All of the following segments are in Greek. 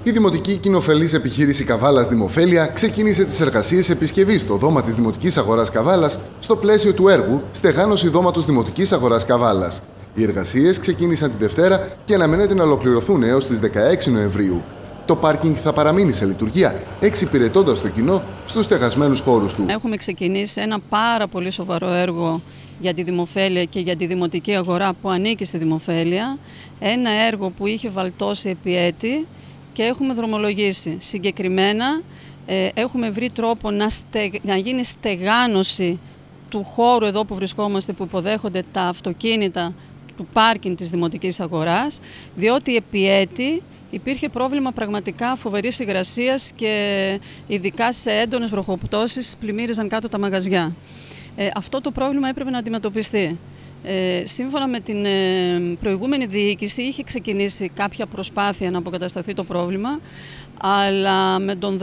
Η Δημοτική Κοινοφελής Επιχείρηση Καβάλας Δημοφέλεια ξεκίνησε τις εργασίες επισκευής στο δώμα της Δημοτικής Αγοράς Καβάλας στο πλαίσιο του έργου Στεγάνωση δώματος Δημοτικής Αγοράς Καβάλας. Οι εργασίες ξεκίνησαν τη Δευτέρα και αναμένεται να ολοκληρωθούν έως τις 16 Νοεμβρίου. Το πάρκινγκ θα παραμείνει σε λειτουργία, εξυπηρετώντας το κοινό στους στεγασμένους χώρους του. Έχουμε ξεκινήσει ένα πάρα πολύ σοβαρό έργο για τη Δημοφέλεια και για τη Δημοτική Αγορά που ανήκει στη Δημοφέλεια. Ένα έργο που είχε βαλτώσει επί έτη και έχουμε δρομολογήσει. Συγκεκριμένα έχουμε βρει τρόπο να γίνει στεγάνωση του χώρου εδώ που βρισκόμαστε, που υποδέχονται τα αυτοκίνητα του πάρκινγκ της Δημοτικής Αγοράς, διότι επί έτη υπήρχε πρόβλημα πραγματικά φοβερής υγρασίας και ειδικά σε έντονες βροχοπτώσεις πλημμύριζαν κάτω τα μαγαζιά. Αυτό το πρόβλημα έπρεπε να αντιμετωπιστεί. Σύμφωνα με την προηγούμενη διοίκηση είχε ξεκινήσει κάποια προσπάθεια να αποκατασταθεί το πρόβλημα, αλλά με τον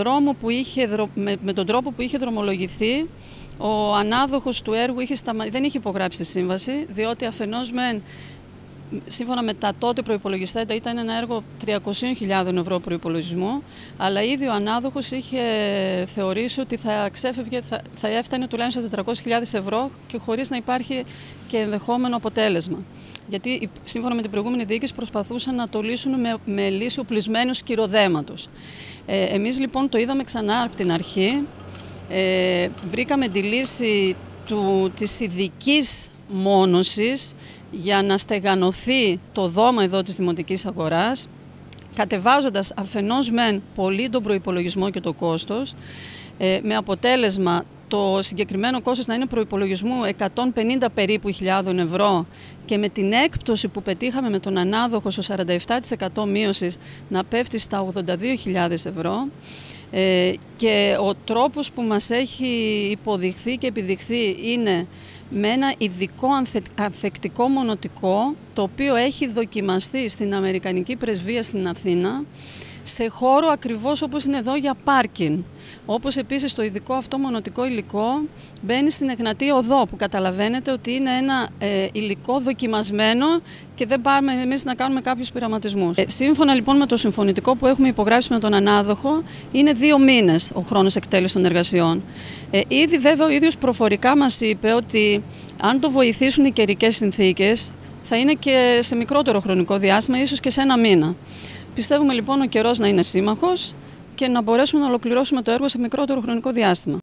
τρόπο που είχε δρομολογηθεί, ο ανάδοχος του έργου δεν είχε υπογράψει σύμβαση, διότι αφενός σύμφωνα με τα τότε προϋπολογιστέντα ήταν ένα έργο 300.000 ευρώ προϋπολογισμό, αλλά ήδη ο ανάδοχος είχε θεωρήσει ότι θα έφτανε τουλάχιστον 400.000 ευρώ και χωρίς να υπάρχει και ενδεχόμενο αποτέλεσμα. Γιατί σύμφωνα με την προηγούμενη διοίκηση προσπαθούσαν να το λύσουν με λύση οπλισμένου σκυροδέματος. Εμείς λοιπόν το είδαμε ξανά από την αρχή, βρήκαμε τη λύση της ειδικής μόνωσης για να στεγανωθεί το δώμα εδώ της Δημοτικής Αγοράς, κατεβάζοντας αφενός μεν πολύ τον προϋπολογισμό και το κόστος, με αποτέλεσμα το συγκεκριμένο κόστος να είναι προϋπολογισμού 150 περίπου χιλιάδων ευρώ και με την έκπτωση που πετύχαμε με τον ανάδοχο στο 47% μείωσης να πέφτει στα 82.000 ευρώ. Και ο τρόπος που μας έχει υποδειχθεί και επιδειχθεί είναι με ένα ειδικό ανθεκτικό μονοτικό, το οποίο έχει δοκιμαστεί στην Αμερικανική Πρεσβεία στην Αθήνα, σε χώρο ακριβώς όπως είναι εδώ για πάρκινγκ. Όπως επίσης το ειδικό αυτό μονοτικό υλικό μπαίνει στην Εγνατή Οδό, που καταλαβαίνετε ότι είναι ένα υλικό δοκιμασμένο και δεν πάμε εμείς να κάνουμε κάποιους πειραματισμούς. Σύμφωνα λοιπόν με το συμφωνητικό που έχουμε υπογράψει με τον ανάδοχο, είναι 2 μήνες ο χρόνος εκτέλεσης των εργασιών. Ήδη βέβαια ο ίδιος προφορικά μας είπε ότι αν το βοηθήσουν οι καιρικές συνθήκες θα είναι και σε μικρότερο χρονικό διάστημα, ίσως και σε 1 μήνα. Πιστεύουμε λοιπόν ο καιρός να είναι σύμμαχος και να μπορέσουμε να ολοκληρώσουμε το έργο σε μικρότερο χρονικό διάστημα.